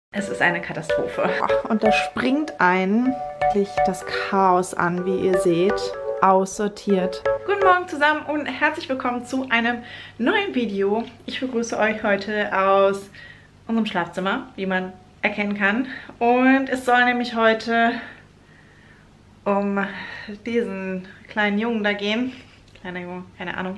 Es ist eine Katastrophe. Und da springt einen wirklich das Chaos an, wie ihr seht. Aussortiert. Guten Morgen zusammen und herzlich willkommen zu einem neuen Video. Ich begrüße euch heute aus unserem Schlafzimmer, wie man erkennen kann. Und es soll nämlich heute um diesen kleinen Jungen da gehen. Kleiner Junge, keine Ahnung.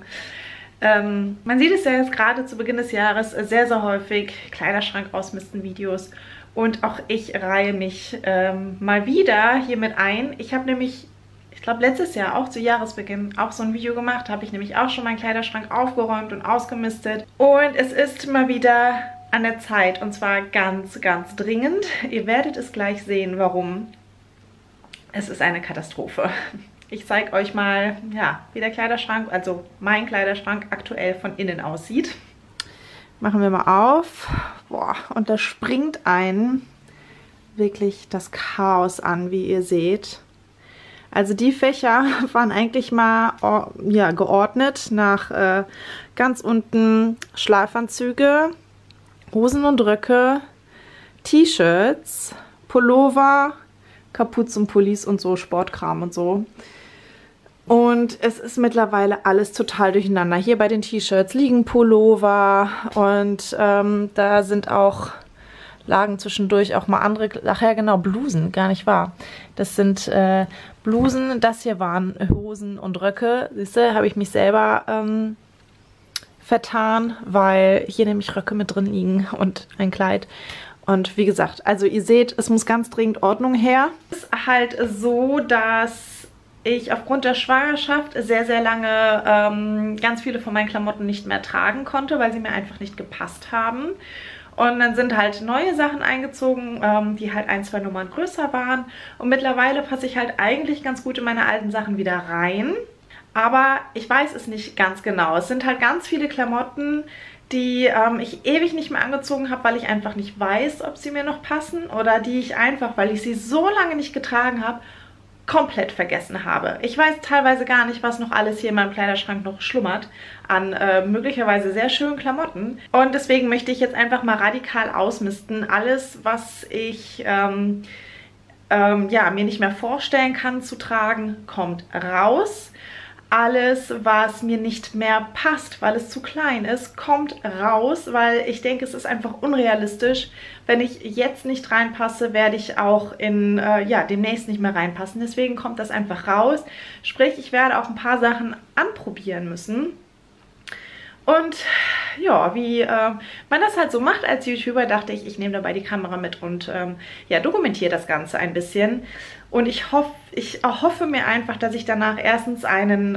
Man sieht es ja jetzt gerade zu Beginn des Jahres sehr, sehr häufig, Kleiderschrank ausmisten Videos. Und auch ich reihe mich mal wieder hier mit ein. Ich habe nämlich, ich glaube letztes Jahr auch zu Jahresbeginn auch so ein Video gemacht. Habe ich nämlich auch schon meinen Kleiderschrank aufgeräumt und ausgemistet. Und es ist mal wieder an der Zeit und zwar ganz, ganz dringend. Ihr werdet es gleich sehen, warum. Es ist eine Katastrophe. Ich zeige euch mal, ja, wie der Kleiderschrank, also mein Kleiderschrank aktuell von innen aussieht. Machen wir mal auf. Boah, und da springt einen wirklich das Chaos an, wie ihr seht. Also die Fächer waren eigentlich mal ja, geordnet nach ganz unten Schlafanzüge, Hosen und Röcke, T-Shirts, Pullover, Kapuzenpullis und so, Sportkram und so. Und es ist mittlerweile alles total durcheinander. Hier bei den T-Shirts liegen Pullover und da sind auch, lagen zwischendurch auch mal andere, ach ja genau, Blusen, gar nicht wahr. Das sind Blusen, das hier waren Hosen und Röcke. Siehst du, habe ich mich selber vertan, weil hier nämlich Röcke mit drin liegen und ein Kleid. Und wie gesagt, also ihr seht, es muss ganz dringend Ordnung her. Es ist halt so, dass ich aufgrund der Schwangerschaft sehr, sehr lange ganz viele von meinen Klamotten nicht mehr tragen konnte, weil sie mir einfach nicht gepasst haben. Und dann sind halt neue Sachen eingezogen, die halt 1, 2 Nummern größer waren. Und mittlerweile passe ich halt eigentlich ganz gut in meine alten Sachen wieder rein. Aber ich weiß es nicht ganz genau. Es sind halt ganz viele Klamotten, die ich ewig nicht mehr angezogen habe, weil ich einfach nicht weiß, ob sie mir noch passen. Oder die ich einfach, weil ich sie so lange nicht getragen habe, komplett vergessen habe. Ich weiß teilweise gar nicht, was noch alles hier in meinem Kleiderschrank noch schlummert an möglicherweise sehr schönen Klamotten. Und deswegen möchte ich jetzt einfach mal radikal ausmisten. Alles, was ich ja, mir nicht mehr vorstellen kann zu tragen, kommt raus. Alles, was mir nicht mehr passt, weil es zu klein ist, kommt raus, weil ich denke, es ist einfach unrealistisch. Wenn ich jetzt nicht reinpasse, werde ich auch in, ja, demnächst nicht mehr reinpassen. Deswegen kommt das einfach raus. Sprich, ich werde auch ein paar Sachen anprobieren müssen. Und ja, wie man das halt so macht als YouTuber, dachte ich, ich nehme dabei die Kamera mit und ja, dokumentiere das Ganze ein bisschen. Und ich hoffe mir einfach, dass ich danach erstens einen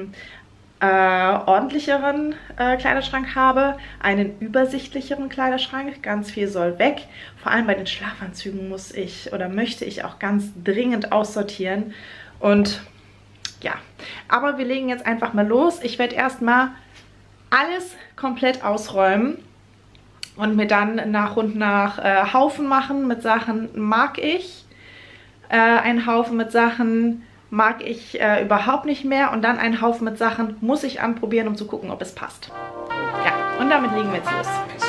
ordentlicheren Kleiderschrank habe, einen übersichtlicheren Kleiderschrank. Ganz viel soll weg. Vor allem bei den Schlafanzügen muss ich oder möchte ich auch ganz dringend aussortieren. Und ja, aber wir legen jetzt einfach mal los. Ich werde erstmal alles komplett ausräumen und mir dann nach und nach Haufen machen mit Sachen mag ich. Einen Haufen mit Sachen mag ich überhaupt nicht mehr und dann einen Haufen mit Sachen muss ich anprobieren, um zu gucken, ob es passt. Ja, und damit legen wir jetzt los.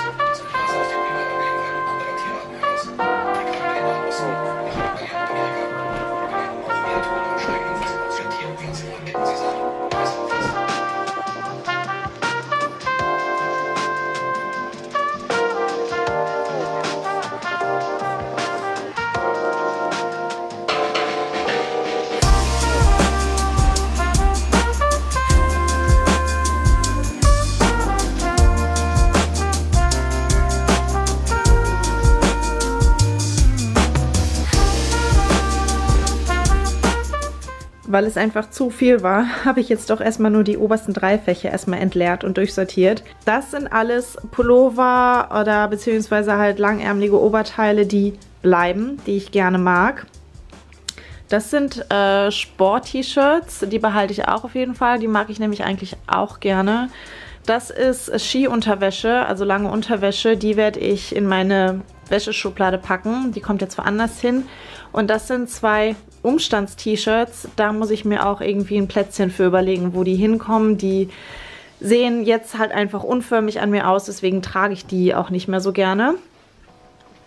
Weil es einfach zu viel war, habe ich jetzt doch erstmal nur die obersten 3 Fächer erstmal entleert und durchsortiert. Das sind alles Pullover oder beziehungsweise halt langärmelige Oberteile, die bleiben, die ich gerne mag. Das sind Sport-T-Shirts, die behalte ich auch auf jeden Fall. Die mag ich nämlich eigentlich auch gerne. Das ist Skiunterwäsche, also lange Unterwäsche. Die werde ich in meine Wäscheschublade packen. Die kommt jetzt woanders hin. Und das sind 2 Umstands-T-Shirts. Da muss ich mir auch irgendwie ein Plätzchen für überlegen, wo die hinkommen. Die sehen jetzt halt einfach unförmig an mir aus, deswegen trage ich die auch nicht mehr so gerne.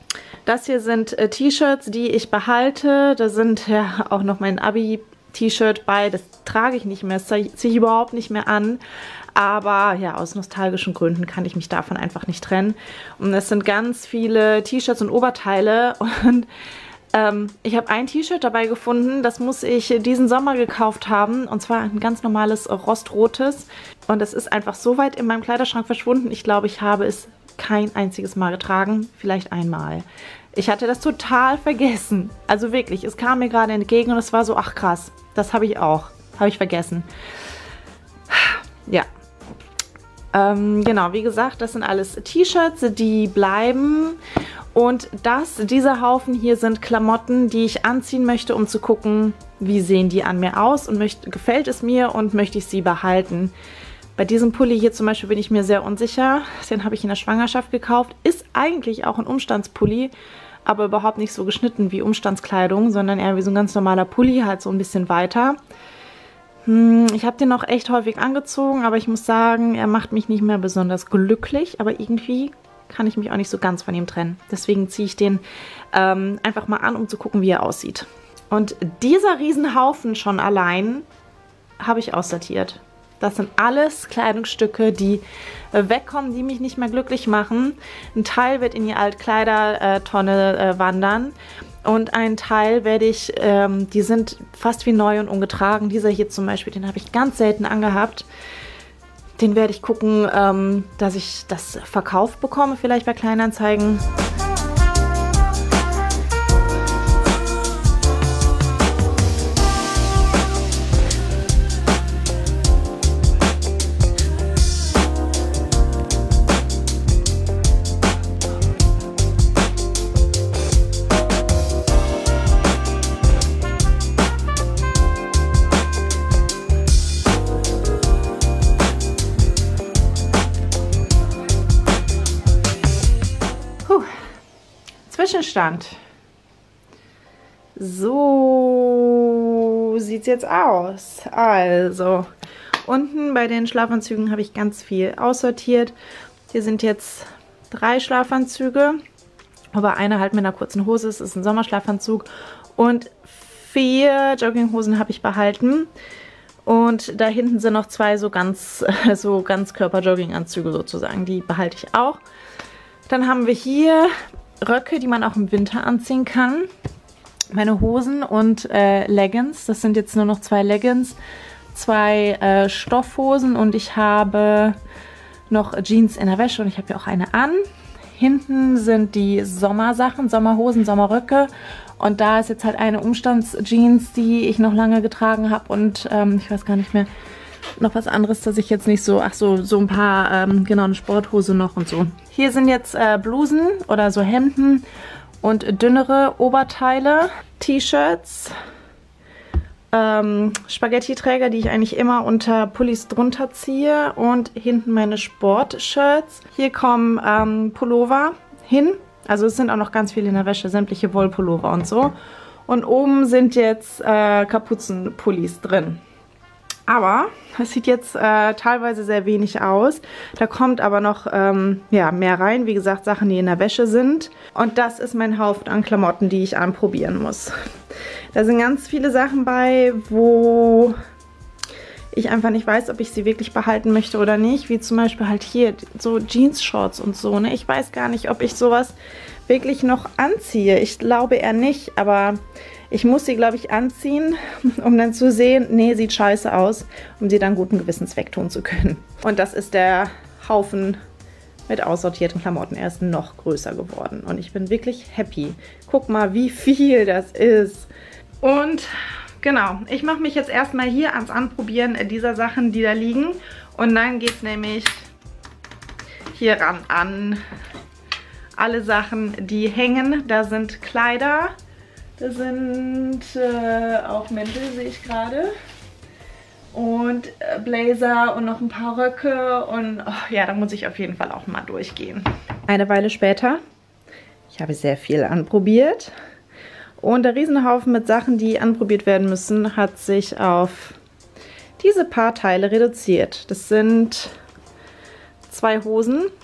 Das hier sind T-Shirts, die ich behalte. Da sind ja auch noch mein Abi-T-Shirt bei. Das trage ich nicht mehr, das ziehe ich überhaupt nicht mehr an. Aber ja, aus nostalgischen Gründen kann ich mich davon einfach nicht trennen. Und es sind ganz viele T-Shirts und Oberteile. Und ich habe ein T-Shirt dabei gefunden, das muss ich diesen Sommer gekauft haben. Und zwar ein ganz normales rostrotes. Und es ist einfach so weit in meinem Kleiderschrank verschwunden. Ich glaube, ich habe es kein einziges Mal getragen. Vielleicht einmal. Ich hatte das total vergessen. Also wirklich, es kam mir gerade entgegen und es war so, ach krass, das habe ich auch. Habe ich vergessen. Ja. Genau, wie gesagt, das sind alles T-Shirts, die bleiben. Und dieser Haufen hier sind Klamotten, die ich anziehen möchte, um zu gucken, wie sehen die an mir aus und gefällt es mir und möchte ich sie behalten. Bei diesem Pulli hier zum Beispiel bin ich mir sehr unsicher. Den habe ich in der Schwangerschaft gekauft. Ist eigentlich auch ein Umstandspulli, aber überhaupt nicht so geschnitten wie Umstandskleidung, sondern eher wie so ein ganz normaler Pulli, halt so ein bisschen weiter. Ich habe den noch echt häufig angezogen, aber ich muss sagen, er macht mich nicht mehr besonders glücklich, aber irgendwie kann ich mich auch nicht so ganz von ihm trennen. Deswegen ziehe ich den einfach mal an, um zu gucken, wie er aussieht. Und dieser Riesenhaufen schon allein habe ich aussortiert. Das sind alles Kleidungsstücke, die wegkommen, die mich nicht mehr glücklich machen. Ein Teil wird in die Altkleidertonne wandern. Und einen Teil werde ich, die sind fast wie neu und ungetragen. Dieser hier zum Beispiel, den habe ich ganz selten angehabt. Den werde ich gucken, dass ich das verkauft bekomme, vielleicht bei Kleinanzeigen. Zwischenstand. So sieht es jetzt aus. Also, unten bei den Schlafanzügen habe ich ganz viel aussortiert. Hier sind jetzt 3 Schlafanzüge, aber einer halt mit einer kurzen Hose. Es ist ein Sommerschlafanzug. Und 4 Jogginghosen habe ich behalten. Und da hinten sind noch 2 so ganz Körper-Jogginganzüge sozusagen. Die behalte ich auch. Dann haben wir hier Röcke, die man auch im Winter anziehen kann. Meine Hosen und Leggings. Das sind jetzt nur noch 2 Leggings, 2 Stoffhosen und ich habe noch Jeans in der Wäsche und ich habe ja auch eine an. Hinten sind die Sommersachen, Sommerhosen, Sommerröcke und da ist jetzt halt eine Umstandsjeans, die ich noch lange getragen habe und ich weiß gar nicht mehr, noch was anderes, dass ich jetzt nicht so, so ein paar, genau, eine Sporthose noch und so. Hier sind jetzt Blusen oder so Hemden und dünnere Oberteile, T-Shirts, Spaghetti-Träger, die ich eigentlich immer unter Pullis drunter ziehe und hinten meine Sportshirts. Hier kommen Pullover hin, also es sind auch noch ganz viele in der Wäsche, sämtliche Wollpullover und so. Und oben sind jetzt Kapuzenpullis drin. Aber es sieht jetzt teilweise sehr wenig aus. Da kommt aber noch ja, mehr rein. Wie gesagt, Sachen, die in der Wäsche sind. Und das ist mein Haufen an Klamotten, die ich anprobieren muss. Da sind ganz viele Sachen bei, wo ich einfach nicht weiß, ob ich sie wirklich behalten möchte oder nicht. Wie zum Beispiel halt hier so Jeans-Shorts und so. Ne? Ich weiß gar nicht, ob ich sowas wirklich noch anziehe. Ich glaube eher nicht, aber ich muss sie, glaube ich, anziehen, um dann zu sehen, nee, sieht scheiße aus, um sie dann guten Gewissens wegtun zu können. Und das ist der Haufen mit aussortierten Klamotten. Er ist noch größer geworden und ich bin wirklich happy. Guck mal, wie viel das ist. Und genau, ich mache mich jetzt erstmal hier ans Anprobieren dieser Sachen, die da liegen. Und dann geht es nämlich hier ran an alle Sachen, die hängen. Da sind Kleider. Da sind auch Mäntel, sehe ich gerade. Und Blazer und noch ein paar Röcke. Und oh, ja, da muss ich auf jeden Fall auch mal durchgehen. Eine Weile später. Ich habe sehr viel anprobiert. Und der Riesenhaufen mit Sachen, die anprobiert werden müssen, hat sich auf diese paar Teile reduziert. Das sind 2 Hosen,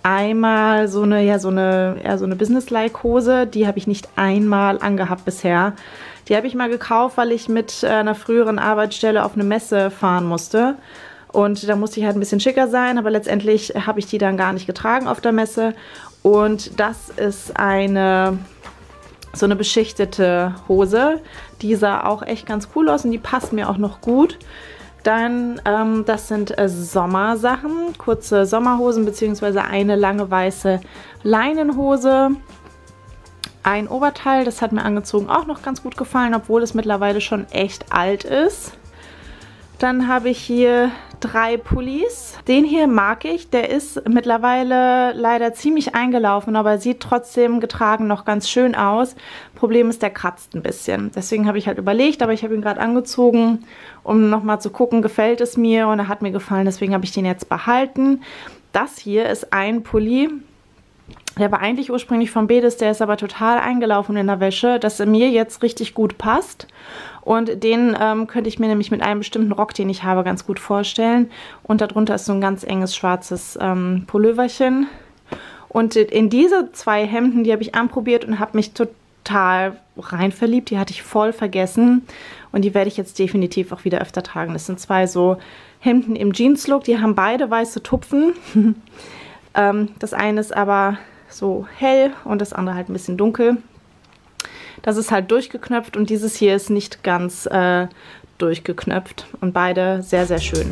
einmal so eine Business-like Hose. Die habe ich nicht einmal angehabt bisher. Die habe ich mal gekauft, weil ich mit einer früheren Arbeitsstelle auf eine Messe fahren musste. Und da musste ich halt ein bisschen schicker sein, aber letztendlich habe ich die dann gar nicht getragen auf der Messe. Und das ist so eine beschichtete Hose. Die sah auch echt ganz cool aus und die passt mir auch noch gut. Dann, das sind Sommersachen, kurze Sommerhosen bzw. eine lange weiße Leinenhose. Ein Oberteil, das hat mir angezogen auch noch ganz gut gefallen, obwohl es mittlerweile schon echt alt ist. Dann habe ich hier 3 Pullis. Den hier mag ich. Der ist mittlerweile leider ziemlich eingelaufen, aber sieht trotzdem getragen noch ganz schön aus. Problem ist, der kratzt ein bisschen. Deswegen habe ich halt überlegt, aber ich habe ihn gerade angezogen, um nochmal zu gucken, gefällt es mir, und er hat mir gefallen. Deswegen habe ich den jetzt behalten. Das hier ist ein Pulli. Der war eigentlich ursprünglich von Bedis, der ist aber total eingelaufen in der Wäsche, dass er mir jetzt richtig gut passt. Und den könnte ich mir nämlich mit einem bestimmten Rock, den ich habe, ganz gut vorstellen. Und darunter ist so ein ganz enges schwarzes Pulloverchen. Und in diese 2 Hemden, die habe ich anprobiert und habe mich total rein verliebt. Die hatte ich voll vergessen. Und die werde ich jetzt definitiv auch wieder öfter tragen. Das sind 2 so Hemden im Jeans-Look. Die haben beide weiße Tupfen. Das eine ist aber so hell und das andere halt ein bisschen dunkel. Das ist halt durchgeknöpft und dieses hier ist nicht ganz durchgeknöpft. Und beide sehr, sehr schön.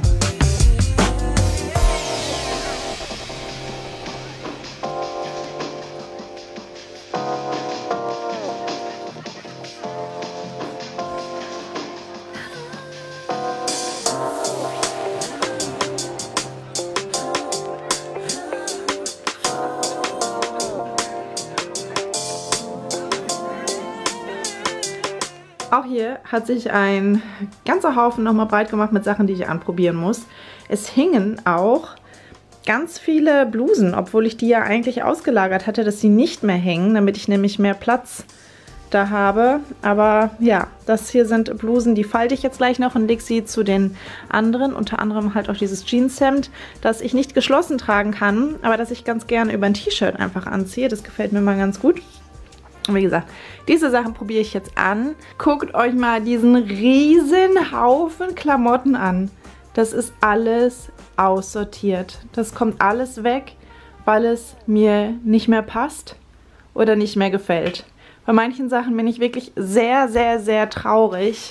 Auch hier hat sich ein ganzer Haufen nochmal breit gemacht mit Sachen, die ich anprobieren muss. Es hingen auch ganz viele Blusen, obwohl ich die ja eigentlich ausgelagert hatte, dass sie nicht mehr hängen, damit ich nämlich mehr Platz da habe. Aber ja, das hier sind Blusen, die falte ich jetzt gleich noch und lege sie zu den anderen. Unter anderem halt auch dieses Jeanshemd, das ich nicht geschlossen tragen kann, aber das ich ganz gerne über ein T-Shirt einfach anziehe. Das gefällt mir mal ganz gut. Und wie gesagt, diese Sachen probiere ich jetzt an. Guckt euch mal diesen riesen Haufen Klamotten an. Das ist alles aussortiert. Das kommt alles weg, weil es mir nicht mehr passt oder nicht mehr gefällt. Bei manchen Sachen bin ich wirklich sehr, sehr, sehr traurig.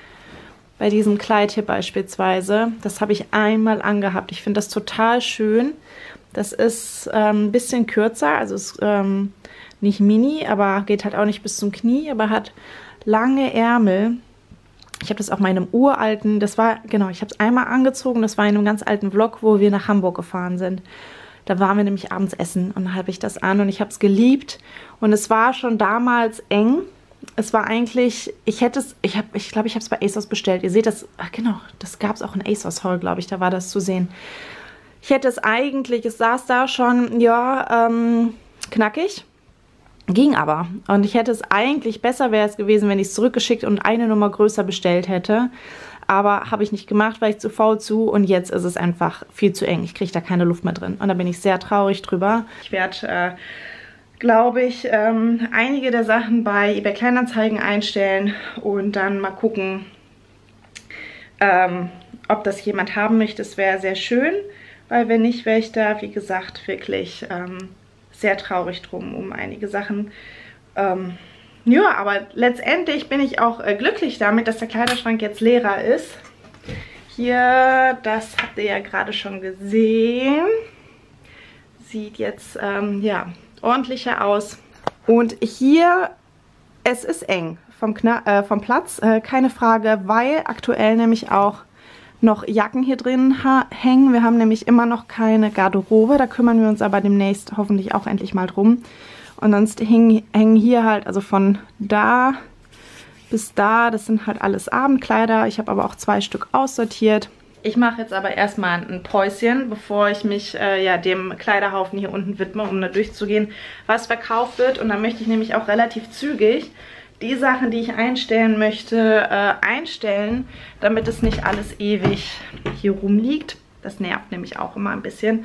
Bei diesem Kleid hier beispielsweise. Das habe ich einmal angehabt. Ich finde das total schön. Das ist ein bisschen kürzer, also ist nicht mini, aber geht halt auch nicht bis zum Knie, aber hat lange Ärmel. Ich habe das auch mal in einem uralten, ich habe es einmal angezogen, das war in einem ganz alten Vlog, wo wir nach Hamburg gefahren sind. Da waren wir nämlich abends essen und dann habe ich das an und ich habe es geliebt. Und es war schon damals eng. Es war eigentlich, ich glaube, ich habe es bei ASOS bestellt. Ihr seht das, genau, das gab es auch in ASOS Haul, glaube ich, da war das zu sehen. Ich hätte es eigentlich, es saß da schon, ja, knackig. Ging aber. Und ich hätte es eigentlich, besser wäre es gewesen, wenn ich es zurückgeschickt und eine Nummer größer bestellt hätte. Aber habe ich nicht gemacht, weil ich zu faul zu. Und jetzt ist es einfach viel zu eng. Ich kriege da keine Luft mehr drin. Und da bin ich sehr traurig drüber. Ich werde, glaube ich, einige der Sachen bei eBay Kleinanzeigen einstellen. Und dann mal gucken, ob das jemand haben möchte. Das wäre sehr schön. Weil wenn nicht, wäre ich da, wie gesagt, wirklich sehr traurig drum um einige Sachen. Ja, aber letztendlich bin ich auch glücklich damit, dass der Kleiderschrank jetzt leerer ist. Hier, das habt ihr ja gerade schon gesehen. Sieht jetzt, ja, ordentlicher aus. Und hier, es ist eng vom Platz, keine Frage, weil aktuell nämlich auch noch Jacken hier drin hängen. Wir haben nämlich immer noch keine Garderobe. Da kümmern wir uns aber demnächst hoffentlich auch endlich mal drum. Und sonst hängen hier halt, also von da bis da, das sind halt alles Abendkleider. Ich habe aber auch 2 Stück aussortiert. Ich mache jetzt aber erstmal ein Päuschen, bevor ich mich ja, dem Kleiderhaufen hier unten widme, um da durchzugehen, was verkauft wird. Und dann möchte ich nämlich auch relativ zügig die Sachen, die ich einstellen möchte, einstellen, damit es nicht alles ewig hier rumliegt. Das nervt nämlich auch immer ein bisschen.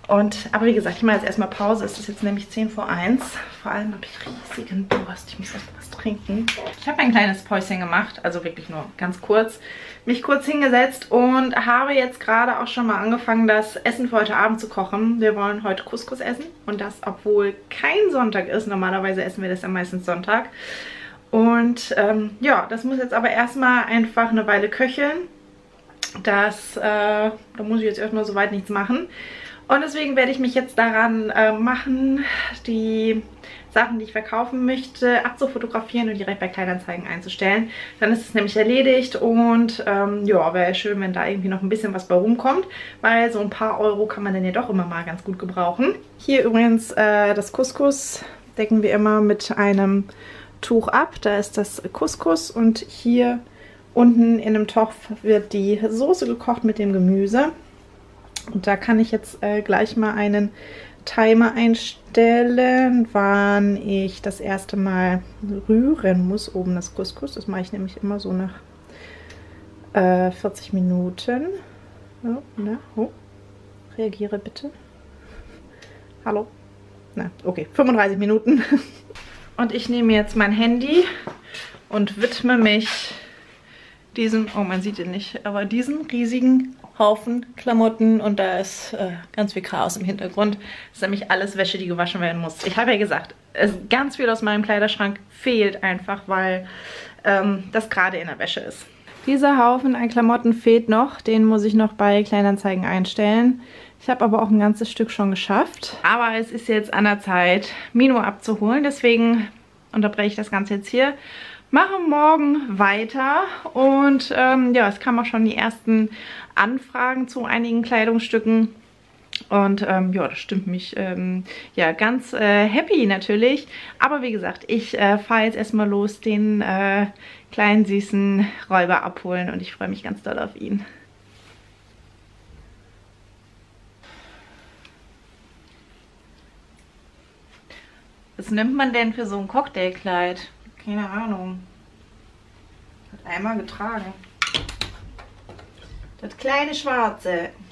Aber wie gesagt, ich mache jetzt erstmal Pause. Es ist jetzt nämlich 10 vor 1. Vor allem habe ich riesigen Durst. Ich muss erst was trinken. Ich habe ein kleines Päuschen gemacht, also wirklich nur ganz kurz. Mich kurz hingesetzt und habe jetzt gerade auch schon mal angefangen, das Essen für heute Abend zu kochen. Wir wollen heute Couscous essen und das, obwohl kein Sonntag ist. Normalerweise essen wir das ja meistens Sonntag. Und ja, das muss jetzt aber erstmal einfach eine Weile köcheln. Da muss ich jetzt erstmal soweit nichts machen. Und deswegen werde ich mich jetzt daran machen, die Sachen, die ich verkaufen möchte, abzufotografieren und direkt bei Kleinanzeigen einzustellen. Dann ist es nämlich erledigt und ja, wäre schön, wenn da irgendwie noch ein bisschen was bei rumkommt, weil so ein paar Euro kann man dann ja doch immer mal ganz gut gebrauchen. Hier übrigens das Couscous decken wir immer mit einem Tuch ab. Da ist das Couscous und hier unten in einem Topf wird die Soße gekocht mit dem Gemüse. Und da kann ich jetzt gleich mal einen Timer einstellen, wann ich das erste Mal rühren muss, oben das Couscous. Das mache ich nämlich immer so nach 40 Minuten. Oh, na, oh. Reagiere bitte. Hallo? Na, okay, 35 Minuten. Und ich nehme jetzt mein Handy und widme mich diesen, oh man sieht ihn nicht, aber diesen riesigen Haufen Klamotten und da ist ganz viel Chaos im Hintergrund. Das ist nämlich alles Wäsche, die gewaschen werden muss. Ich habe ja gesagt, ganz viel aus meinem Kleiderschrank fehlt einfach, weil das gerade in der Wäsche ist. Dieser Haufen an Klamotten fehlt noch, den muss ich noch bei Kleinanzeigen einstellen. Ich habe aber auch ein ganzes Stück schon geschafft. Aber es ist jetzt an der Zeit, Mino abzuholen, deswegen unterbreche ich das Ganze jetzt hier. Mache morgen weiter und ja, es kamen auch schon die ersten Anfragen zu einigen Kleidungsstücken und ja, das stimmt mich ja ganz happy natürlich. Aber wie gesagt, ich fahre jetzt erstmal los, den kleinen süßen Räuber abholen und ich freue mich ganz doll auf ihn. Was nimmt man denn für so ein Cocktailkleid? Keine Ahnung. Hat einmal getragen. Das kleine Schwarze.